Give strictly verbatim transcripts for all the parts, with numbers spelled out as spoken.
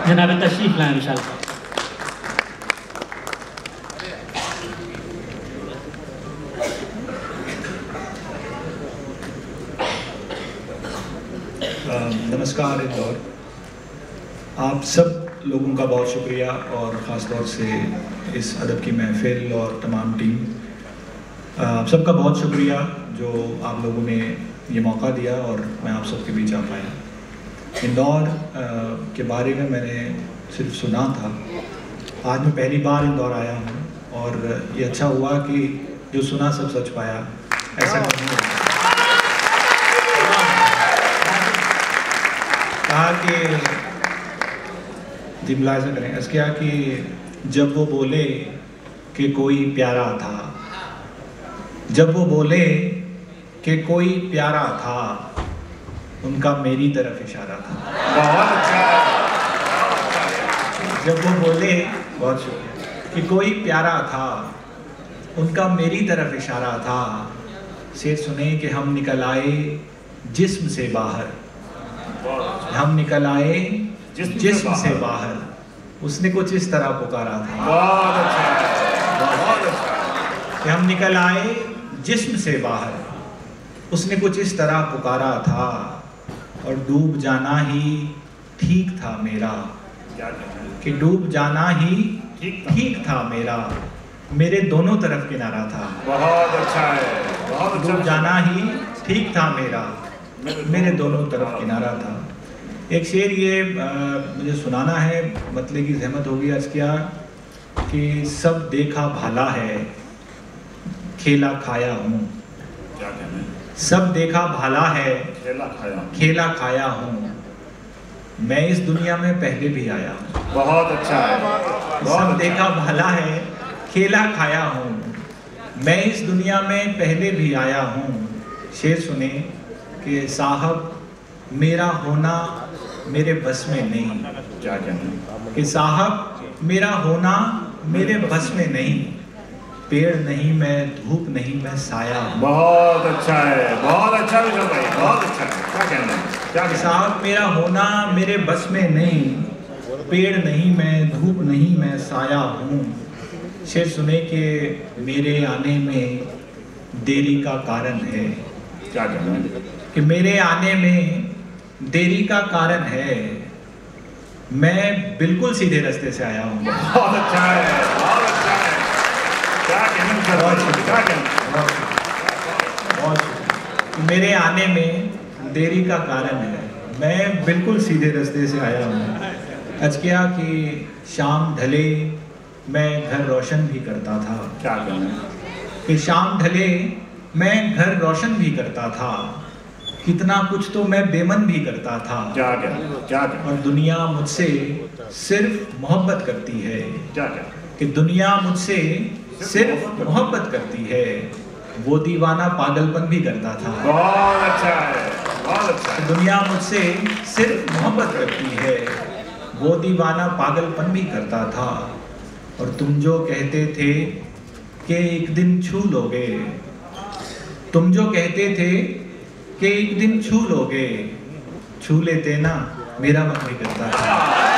जनाब तशरीफ लाएं विशाल साहब। नमस्कार इंदौर, आप सब लोगों का बहुत शुक्रिया और ख़ास तौर से इस अदब की महफिल और तमाम टीम, आप सबका बहुत शुक्रिया जो आप लोगों ने ये मौका दिया और मैं आप सबके बीच आ पाया। इंदौर के बारे में मैंने सिर्फ सुना था, आज मैं पहली बार इंदौर आया हूँ और ये अच्छा हुआ कि जो सुना सब सच पाया, ऐसा नहीं होता। कहा कि जी मुलाज़ा करें ऐसा क्या कि जब वो बोले कि कोई प्यारा था, जब वो बोले कि कोई प्यारा था, उनका मेरी तरफ इशारा था। बहुत अच्छा। जब वो बोले बहुत शुक्रिया कि कोई प्यारा था, उनका मेरी तरफ इशारा था। से सुने कि हम निकल आए जिस्म से बाहर, हम निकल आए जिस्म से बाहर, उसने कुछ इस तरह पुकारा था। बहुत अच्छा, बहुत अच्छा। कि हम निकल आए जिस्म से बाहर, उसने कुछ इस तरह पुकारा था और डूब जाना ही ठीक था मेरा, कि डूब जाना ही ठीक था मेरा, मेरे दोनों तरफ किनारा था। बहुत अच्छा है, बहुत अच्छा। डूब जाना ही ठीक था मेरा, मेरे दोनों तरफ किनारा था। एक शेर ये आ, मुझे सुनाना है, मतले की जहमत होगी। अर्ज़ किया कि सब देखा भाला है, खेला खाया हूँ। सब देखा भाला है, खेला खाया खेला खाया हूँ, मैं इस दुनिया में पहले भी आया हूँ। बहुत अच्छा है। सब देखा भाला है, खेला खाया हूँ, मैं इस दुनिया में पहले भी आया हूँ। शेर सुने कि साहब मेरा होना मेरे बस में नहीं, क्या कहना कि साहब मेरा होना मेरे बस में नहीं, पेड़ नहीं मैं, धूप नहीं मैं, साया। बहुत अच्छा है, बहुत अच्छा विशाल भाई, बहुत अच्छा है। क्या कहना है, क्या साहब मेरा होना मेरे बस में नहीं, पेड़ नहीं मैं, धूप नहीं मैं, साया हूँ। शेर सुने कि मेरे आने में देरी का कारण है, क्या कहना है कि मेरे आने में देरी का कारण है, मैं बिल्कुल सीधे रास्ते से आया हूँ। बहुत अच्छा है, बहुत अच्छा है। क्या कहना, बहुत शुक्रिया, बहुत शुक्रिया। मेरे आने में देरी का कारण है, मैं बिल्कुल सीधे रास्ते से आया हूँ। आज क्या कि शाम ढले मैं घर रोशन भी करता था, क्या कहना कि शाम ढले मैं घर रोशन भी करता था, कितना कुछ तो मैं बेमन भी करता था। क्या क्या क्या क्या और दुनिया मुझसे सिर्फ मोहब्बत करती है, क्या क्या कि दुनिया मुझसे सिर्फ मोहब्बत करती है, वो दीवाना पागलपन भी करता था। बहुत अच्छा है, बहुत अच्छा है। दुनिया मुझसे सिर्फ मोहब्बत करती है, वो दीवाना पागलपन भी करता था। और तुम जो कहते थे कि एक दिन छू लोगे, तुम जो कहते थे कि एक दिन छू लोगे, छू लेते ना, मेरा मन भी करता था।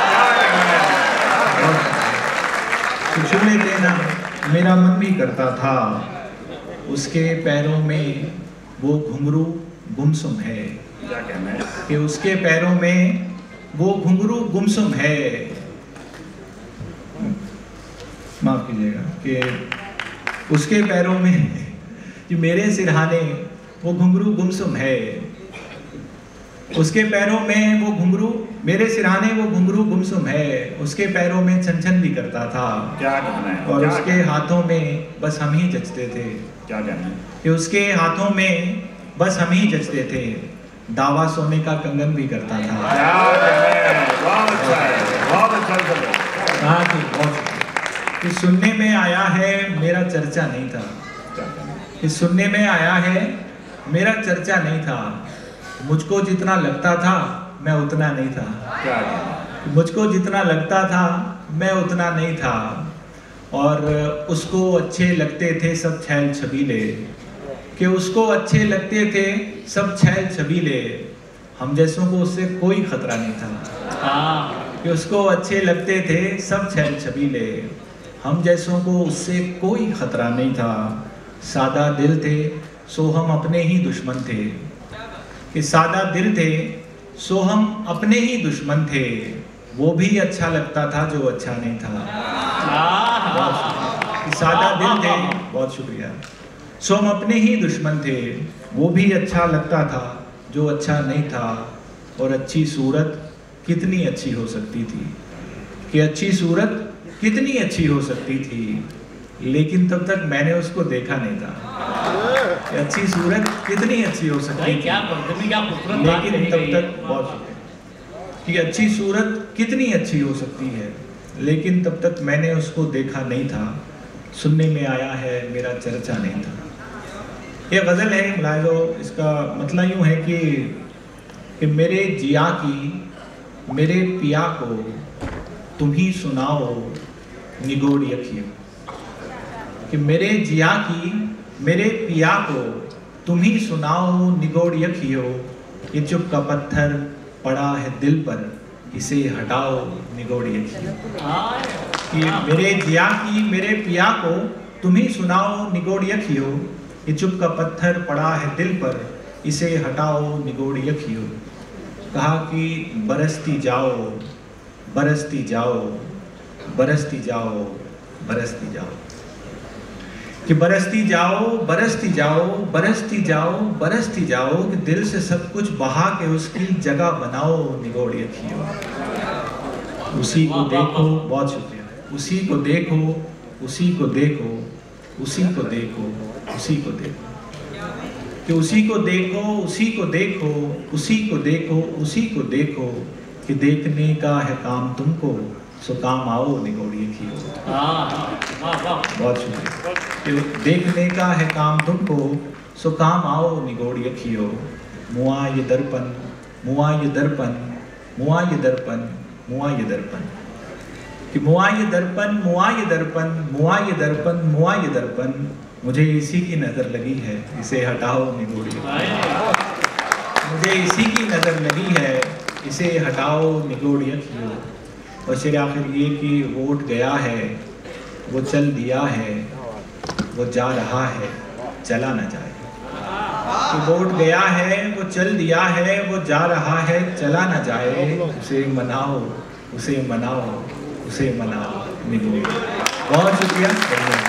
छू लेते ना, मेरा मन भी करता था। उसके पैरों में वो घुंघरू गुमसुम है, क्या कहना है कि उसके पैरों में वो घुंघरू गुमसुम है, माफ कीजिएगा, कि उसके पैरों में कि मेरे सिरहाने वो घुंघरू गुमसुम है, उसके पैरों में वो घुंघरू, मेरे सिरहाने वो घुंघरू गुमसुम है, उसके पैरों में छन छन भी करता था। क्या कहना है, और उसके हाथों में बस हम ही जचते थे, क्या कहना है कि उसके हाथों में बस हम ही जचते थे, दावा सोने का कंगन भी करता था। क्या कहना है, बहुत अच्छा है, बहुत अच्छा। हाँ जी, बहुत कि सुनने में आया है मेरा चर्चा नहीं था, कि सुनने में आया है मेरा चर्चा नहीं था, मुझको जितना लगता था मैं उतना नहीं था। क्या मुझको जितना लगता था मैं उतना नहीं था, और उसको अच्छे लगते थे सब छैल छबीले, कि उसको अच्छे लगते थे सब छैल छबीले, हम जैसों को उससे कोई खतरा नहीं था। हाँ कि उसको अच्छे लगते थे सब छैल छबीले, हम जैसों को उससे कोई खतरा नहीं था। सादा दिल थे सो हम अपने ही दुश्मन थे, कि सादा दिल थे सो हम अपने ही दुश्मन थे। वो भी अच्छा लगता था जो अच्छा नहीं था। सादा दिल थे, बहुत शुक्रिया। सो हम अपने ही दुश्मन थे, वो भी अच्छा लगता था जो अच्छा नहीं था। और अच्छी सूरत कितनी अच्छी हो सकती थी, कि अच्छी सूरत कितनी अच्छी हो सकती थी, लेकिन तब तक मैंने उसको देखा नहीं था। कि अच्छी सूरत कितनी अच्छी हो सकती थी, क्या क्या लेकिन तब तक बहुत कि अच्छी सूरत कितनी अच्छी हो सकती है, लेकिन तब तक मैंने उसको देखा नहीं था। सुनने में आया है मेरा चर्चा नहीं था। ये गज़ल है मुलाहिज़ो, इसका मतलब यूँ है कि कि मेरे जिया की मेरे पिया को तुम ही सुनाओ निगोड़ यखियो, कि मेरे जिया की मेरे पिया को तुम ही सुनाओ निगोड़ यखियो। ये चुप का पत्थर पड़ा है दिल पर, इसे हटाओ निगोड़ यखियो। कि मेरे जिया की मेरे पिया को तुम ही सुनाओ निगोड़ यखियो। ये चुप का पत्थर पड़ा है दिल पर, इसे हटाओ निगोड़ यखियो। कहा कि बरसती जाओ बरसती जाओ बरसती जाओ बरसती जाओ, कि बरसती जाओ बरसती जाओ बरसती जाओ बरसती जाओ, कि दिल से सब कुछ बहा के उसकी जगह बनाओ निगोड़ यखियो। उसी को देखो, बहुत शुक्रिया, उसी को देखो उसी को देखो उसी को देखो उसी को देखो, कि उसी को देखो उसी को देखो उसी को देखो उसी को देखो, कि देखने का है काम तुमको सो काम आओ निगोड़ यखियो। बहुत शुक्रिया। कि देखने का है काम तुमको सो काम आओ निगोड़ यखियो। मुआ ये दर्पण मुआ ये दर्पण मुआ ये दर्पण मुआ ये दर्पण, कि मुआ ये दर्पण मुआ ये दर्पण मुआ ये दर्पण मुआ ये दर्पण, मुझे इसी की नज़र लगी है इसे हटाओ निगोड़ यखियो। मुझे इसी की नज़र लगी है इसे हटाओ निगोड़ यखियो। और शेर आखिर ये कि वो उठ गया है वो चल दिया है वो जा रहा है चला न जाए। कि वो उठ गया है वो चल दिया है वो जा रहा है चला न जाए, उसे मनाओ उसे मनाओ उसे मनाओ निगोड़। बहुत शुक्रिया।